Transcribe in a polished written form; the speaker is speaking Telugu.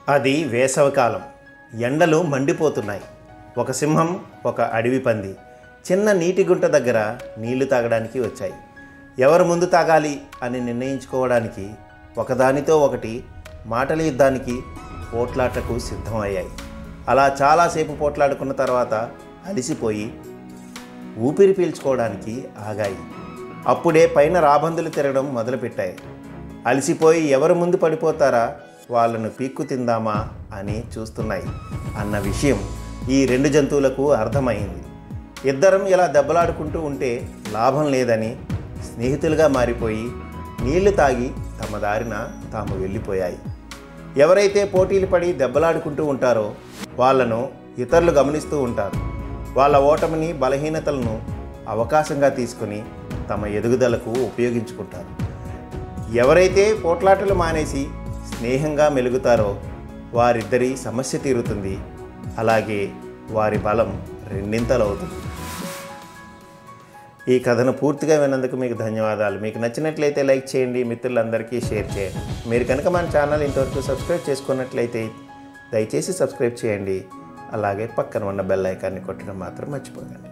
అది వేసవికాలం. ఎండలు మండిపోతున్నాయి. ఒక సింహం, ఒక అడవి పంది చిన్న నీటి గుంట దగ్గర నీళ్లు తాగడానికి వచ్చాయి. ఎవరు ముందు తాగాలి అని నిర్ణయించుకోవడానికి ఒకదానితో ఒకటి మాటల యుద్ధానికి, పోట్లాటకు సిద్ధమయ్యాయి. అలా చాలాసేపు పోట్లాడుకున్న తర్వాత అలిసిపోయి ఊపిరి పీల్చుకోవడానికి ఆగాయి. అప్పుడే పైన రాబందులు తిరగడం మొదలుపెట్టాయి. అలిసిపోయి ఎవరు ముందు పడిపోతారా, వాళ్ళను పీక్కు తిందామా అని చూస్తున్నాయి అన్న విషయం ఈ రెండు జంతువులకు అర్థమైంది. ఇద్దరం ఇలా దెబ్బలాడుకుంటూ ఉంటే లాభం లేదని స్నేహితులుగా మారిపోయి నీళ్లు తాగి తమ దారిన తాము వెళ్ళిపోయాయి. ఎవరైతే పోటీలు పడి దెబ్బలాడుకుంటూ ఉంటారో వాళ్ళను ఇతరులు గమనిస్తూ ఉంటారు. వాళ్ళ ఓటమిని, బలహీనతలను అవకాశంగా తీసుకొని తమ ఎదుగుదలకు ఉపయోగించుకుంటారు. ఎవరైతే పోట్లాటలు మానేసి స్నేహంగా మెలుగుతారో వారిద్దరి సమస్య తీరుతుంది. అలాగే వారి బలం రెండింతలవుతుంది. ఈ కథను పూర్తిగా విన్నందుకు మీకు ధన్యవాదాలు. మీకు నచ్చినట్లయితే లైక్ చేయండి, మిత్రులందరికీ షేర్ చేయండి. మీరు కనుక మన ఛానల్ ఇంతవరకు సబ్స్క్రైబ్ చేసుకున్నట్లయితే దయచేసి సబ్స్క్రైబ్ చేయండి. అలాగే పక్కన ఉన్న బెల్ ఐకాన్ని కొట్టడం మాత్రం మర్చిపోకండి.